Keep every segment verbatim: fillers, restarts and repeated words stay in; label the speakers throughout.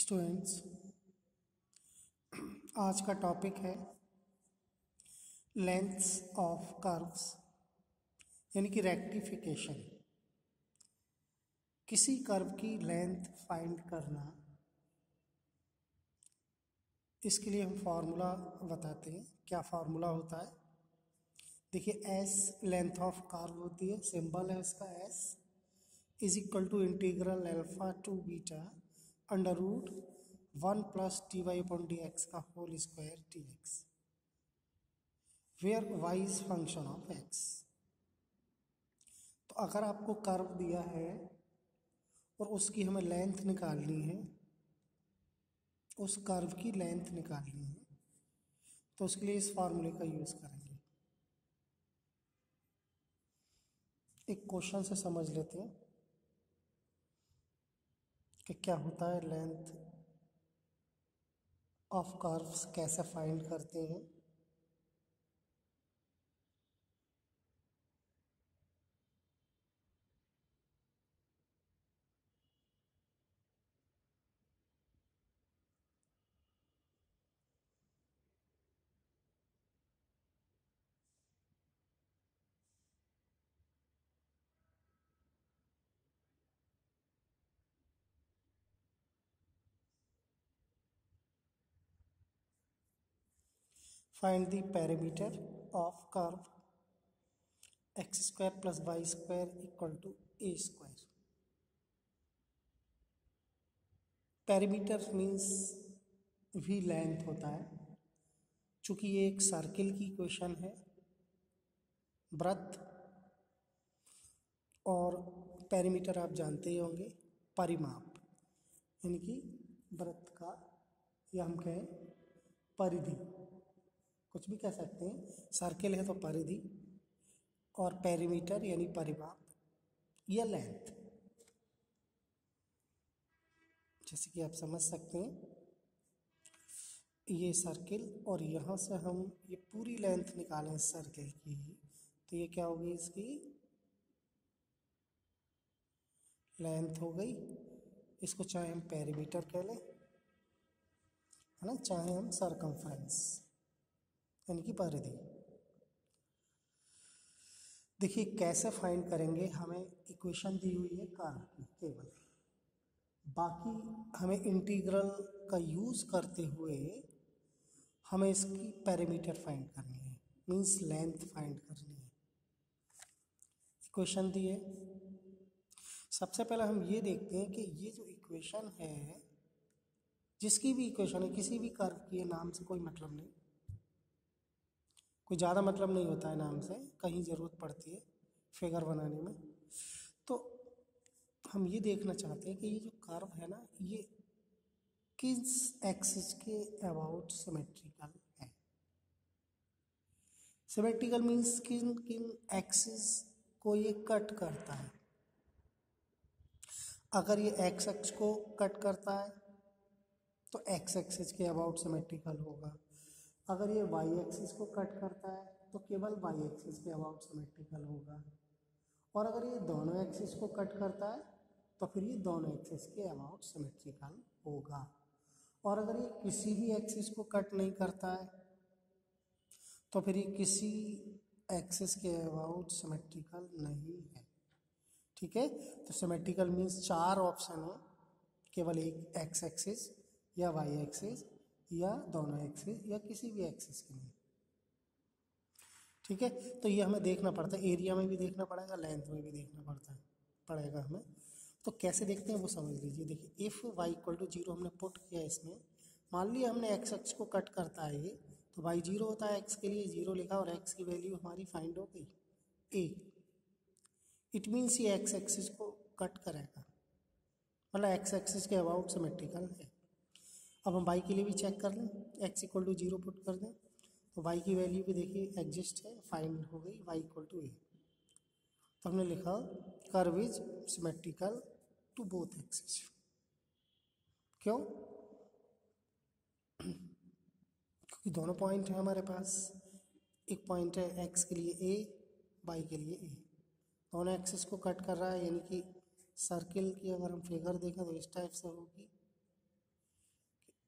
Speaker 1: Students, आज का topic है लेंथ्स ऑफ कर्व्स यानी कि रेक्टिफिकेशन। किसी कर्व की लेंथ फाइंड करना, इसके लिए हम फार्मूला बताते हैं। क्या फार्मूला होता है? देखिए, एस लेंथ ऑफ कर्व होती है, सिंबल है इसका S is equal to integral alpha to beta under root one plus T Y upon D x का whole square T X, where Y is function of X. तो अगर आपको curve दिया है और उसकी हमें लेंथ निकालनी है, उस कर्व की लेंथ निकालनी है, तो उसके लिए इस फार्मूले का यूज करेंगे। एक क्वेश्चन से समझ लेते हैं कि क्या होता है, लेंथ ऑफ कर्व्स कैसे फाइंड करते हैं। Find the perimeter of curve X square plus Y square equal to A square. Perimeter means भी लेंथ होता है। चूंकि ये एक सर्किल की इक्वेशन है, वृत्त, और पेरीमीटर आप जानते ही होंगे, परिमाप यानी कि वृत्त का, या हम कहें परिधि, कुछ भी कह सकते हैं। सर्किल है तो परिधि, और पेरीमीटर यानी परिमाप या लेंथ। जैसे कि आप समझ सकते हैं, ये सर्किल और यहाँ से हम ये पूरी लेंथ निकालें सर्किल की, तो ये क्या होगी, इसकी लेंथ हो गई। इसको चाहे हम पेरीमीटर कह लें, है ना, चाहे हम सरकमफ्रेंस यानी कि परिधि। देखिए कैसे फाइंड करेंगे, हमें इक्वेशन दी हुई है कर्व की केवल, बाकी हमें इंटीग्रल का यूज करते हुए हमें इसकी पेरीमीटर फाइंड करनी है, मींस लेंथ फाइंड करनी है। इक्वेशन दी है, सबसे पहले हम ये देखते हैं कि ये जो इक्वेशन है, जिसकी भी इक्वेशन है, किसी भी कर्व की है, नाम से कोई मतलब नहीं, कोई ज़्यादा मतलब नहीं होता है नाम से, कहीं ज़रूरत पड़ती है फिगर बनाने में। तो हम ये देखना चाहते हैं कि ये जो कर्व है ना, ये किस एक्सिस के अबाउट सिमेट्रिकल है। सिमेट्रिकल मीन्स किन किन एक्सिस को ये कट करता है। अगर ये एक्स एक्स को कट करता है तो एक्स एक्सिस के अबाउट सिमेट्रिकल होगा। अगर ये वाई एक्सिस को कट करता है तो केवल वाई एक्सिस के अबाउट सिमेट्रिकल होगा। और अगर ये दोनों एक्सिस को कट करता है तो फिर ये दोनों एक्सिस के अबाउट सिमेट्रिकल होगा। और अगर ये किसी भी एक्सिस को कट नहीं करता है तो फिर ये किसी एक्सिस के अबाउट सिमेट्रिकल नहीं है। ठीक है, तो सिमेट्रिकल मीन्स चार ऑप्शन है, केवल एक एक्स एक्सिस या वाई एक्सिस या दोनों एक्सिस या किसी भी एक्सिस के नहीं। ठीक है, तो ये हमें देखना पड़ता है, एरिया में भी देखना पड़ेगा, लेंथ में भी देखना पड़ता है पड़ेगा हमें। तो कैसे देखते हैं वो समझ लीजिए। देखिए, if Y equal to zero हमने पुट किया इसमें, मान लिया हमने एक्स एक्स को कट करता है ये, तो वाई जीरो होता है, एक्स के लिए जीरो लिखा और एक्स की वैल्यू हमारी फाइंड हो गई ए। इट मीन्स ये एक्स एक्सिस को कट करेगा, मतलब एक्स एक्सिस के अबाउट सिमेट्रिकल है। अब हम वाई के लिए भी चेक कर लें, X equal to zero put कर दें तो वाई की वैल्यू भी देखिए एग्जिस्ट है, फाइंड हो गई वाई इक्वल टू ए। तो हमने लिखा curve is symmetrical to both axis. क्यों? क्योंकि दोनों पॉइंट है हमारे पास, एक पॉइंट है एक्स के लिए ए, वाई के लिए ए, दोनों एक्सिस को कट कर रहा है। यानी कि सर्किल की अगर हम फिगर देखें तो इस टाइप से होगी,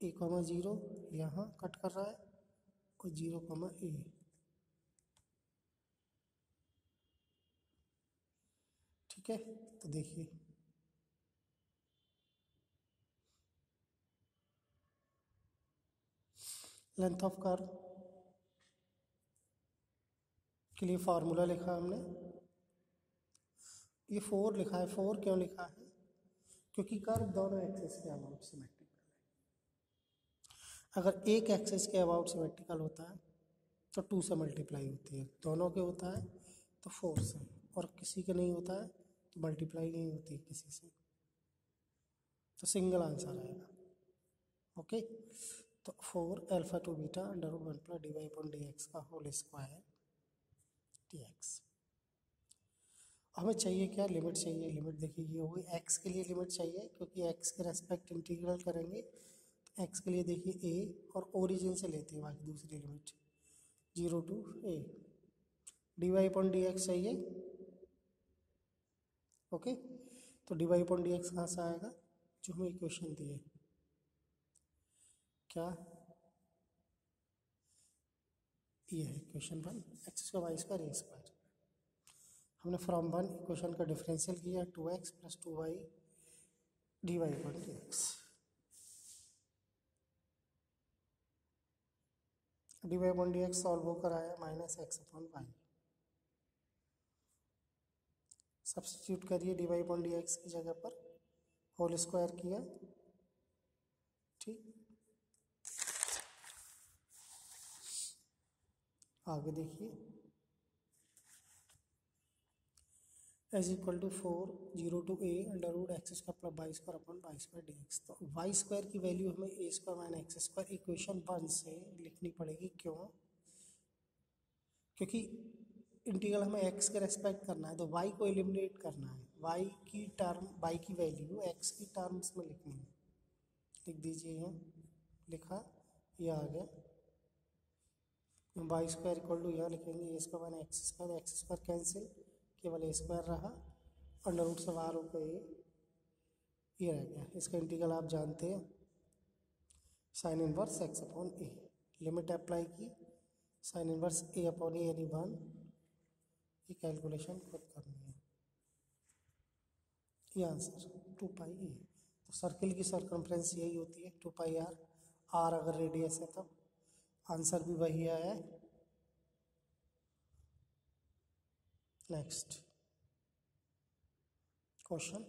Speaker 1: ए कॉमा जीरो यहाँ कट कर रहा है और जीरो कॉमा ए। ठीक है, तो देखिए लेंथ ऑफ कर्व के लिए फॉर्मूला लिखा हमने, ये फोर लिखा है। फोर क्यों लिखा है? क्योंकि कर्व दोनों एक्सिस के अबाउट सिमेट्रिकल है। अगर एक एक्सिस के अबाउट सिमेट्रिकल होता है तो टू से मल्टीप्लाई होती है, दोनों के होता है तो फोर से, और किसी के नहीं होता है तो मल्टीप्लाई नहीं होती किसी से, तो सिंगल आंसर आएगा। ओके, तो four alpha to beta under root one plus d y upon D x का होल स्क्वायर डी एक्स। हमें चाहिए क्या? लिमिट चाहिए। लिमिट देखिए ये होगी, एक्स के लिए लिमिट चाहिए क्योंकि एक्स के रेस्पेक्ट इंटीग्रल करेंगे, तो एक्स के लिए देखिए ए और ओरिजिन से लेते हैं बाकी दूसरी limit zero to a. D y upon D x चाहिए। ओके, तो d y upon D x कहाँ से आएगा? जो हमें इक्वेशन दी है, क्या ये है equation one, x square y square a square. हमने फ्रॉम वन इक्वेशन का डिफरेंशियल किया two x plus two y d y upon D x. D y upon D x solve होकर आया minus x upon y. Substitute करिए d y upon D x की जगह पर, whole square किया। ठीक, आगे देखिए s equal to four zero to a under root x square plus Y square upon y square d x. तो y square की वैल्यू हमें a square minus x square equation one से लिखनी पड़ेगी। क्यों? क्योंकि इंटीग्रल हमें एक्स के रेस्पेक्ट करना है, तो वाई को एलिमिनेट करना है। वाई की टर्म, वाई की वैल्यू एक्स की टर्म्स में लिखनी है। लिख दीजिए, यहाँ लिखा, ये आ गया वाई स्क्वायर इक्वल टू, यहाँ लिखेंगे a square minus x square, x square cancel, केवल ए स्क्वायर रहा, अंडर रूट से बाहर होकर ए, ये रह गया। इसका इंटीग्रल आप जानते हैं, sine inverse x upon a. Limit apply की, sine inverse a upon a यानी वन। ये कैलकुलेशन खुद करनी है, ये आंसर टू पाई ए। तो सर्किल की सर्कमफ्रेंस यही होती है टू पाई आर। आर अगर रेडियस है तब आंसर भी वही आया है। Next question,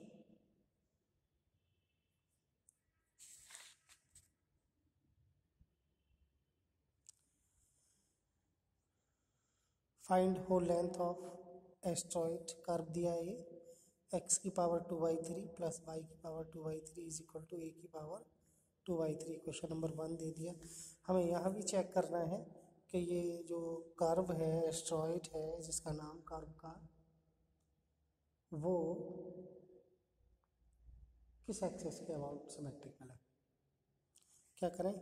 Speaker 1: find whole length of astroid. Curve दिया है ये, एक्स की power two by three plus y की power two by three is equal to a की power two by three. Question number one दे दिया। हमें यहाँ भी चेक करना है कि ये जो कर्व है, एस्ट्रॉइड है जिसका नाम कर्व का, वो किस एक्सिस के अबाउट सिमेट्रिकल है। क्या करें?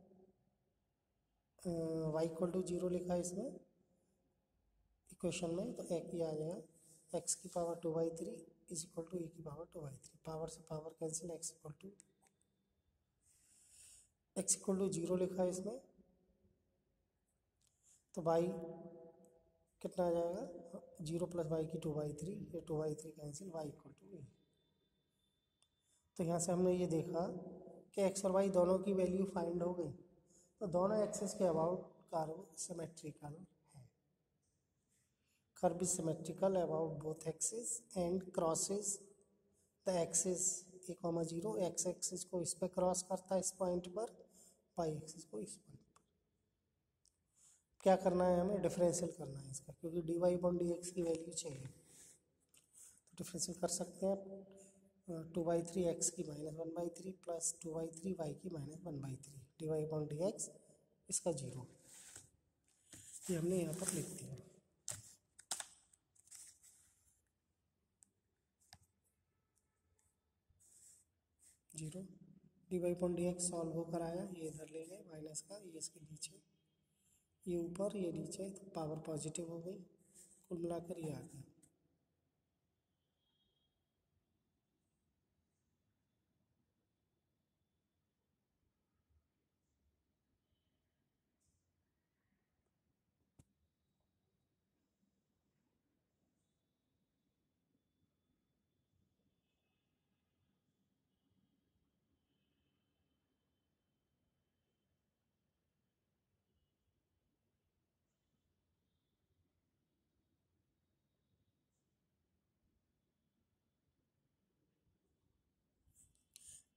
Speaker 1: वाई इक्वल टू जीरो लिखा है इसमें इक्वेशन में, तो एक ही आ जाएगा एक्स की power two by three is equal to a की power two by three. Power से power cancel, x equal to x equal to zero लिखा है इसमें, तो वाई कितना आ जाएगा? जीरो प्लस वाई की टू बाई थ्री, ये two by three cancel, y equal to a. तो यहाँ से हमने ये देखा कि एक्स और वाई दोनों की वैल्यू फाइंड हो गई, तो दोनों एक्सिस के अबाउट कर्व सिमेट्रिकल है। Curve is symmetrical about both axis and crosses the axis a comma zero. X axis को इस पे क्रॉस करता है इस पॉइंट पर, वाई एक्सिस को इस पॉइंट पर। क्या करना है हमें? डिफरेंशियल करना है इसका, क्योंकि d y upon D x की वैल्यू चाहिए। तो डिफरेंशियल कर सकते हैं आप, टू बाई थ्री एक्स की minus one by three plus two by three y की minus one by three, d y upon D x इसका जीरो। ये हमने यहाँ पर लिख दिया। Zero d y upon D x solve होकर आया, ये इधर ले गए माइनस का, ये इसके नीचे, ये ऊपर ये नीचे, तो पावर पॉजिटिव हो गई, कुल मिलाकर ये आ गया।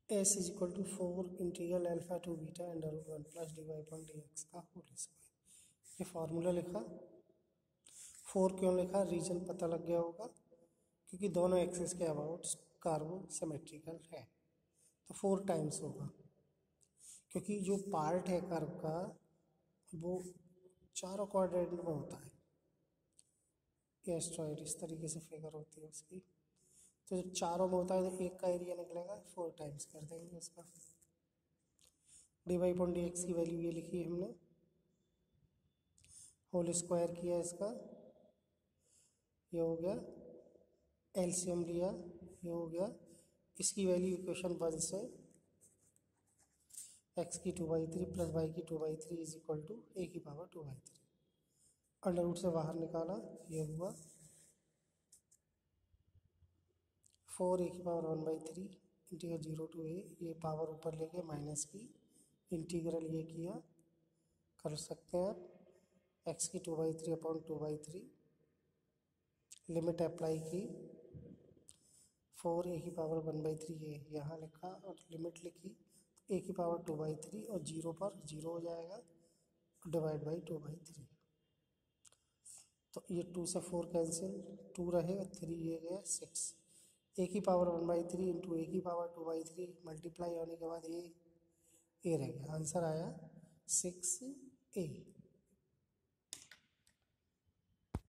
Speaker 1: S is equal to four integral alpha to beta under root one plus d y upon D x का होल स्क्वायर। ये फार्मूला लिखा। फोर क्यों लिखा, रीजन पता लग गया होगा, क्योंकि दोनों एक्सिस के अबाउट कार्बो सिमेट्रिकल है तो फोर टाइम्स होगा। क्योंकि जो पार्ट है कर्व का वो चारों क्वाड्रेंट में होता है, ये एस्ट्रॉयड इस तरीके से फिगर होती है उसकी। तो जब चारों में होता है तो एक का एरिया निकलेगा, फोर टाइम्स कर देंगे उसका। D y upon D x की वैल्यू ये लिखी है हमने, होल स्क्वायर किया इसका, ये हो गया, एलसीएम लिया, ये हो गया। इसकी वैल्यू इक्वेशन वन से एक्स की two by three plus y की two by three is equal to a की power two by three. Under root से बाहर निकाला, ये हुआ फोर ए की power one by three integral zero to a, ये पावर ऊपर लेके माइनस की, इंटीग्रल ये किया, कर सकते हैं आप, एक्स की two by three upon two by three, limit apply की, फोर ए की पावर वन बाई थ्री ये यहाँ लिखा और लिमिट लिखी, ए की पावर टू बाई थ्री और जीरो पर जीरो हो जाएगा, divide by two by three. तो ये टू से फोर कैंसिल, टू रहेगा, थ्री ये गया सिक्स, ए की power one by three into a की power two by three multiply होने के बाद ए ए रह गया, आंसर आया सिक्स ए।